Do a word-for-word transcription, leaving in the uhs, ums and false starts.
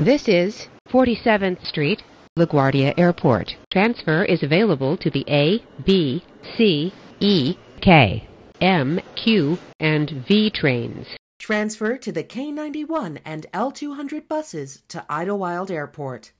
This is forty-seventh Street, LaGuardia Airport. Transfer is available to the A, B, C, E, K, M, Q, and V trains. Transfer to the K ninety-one and L two hundred buses to Idlewild Airport.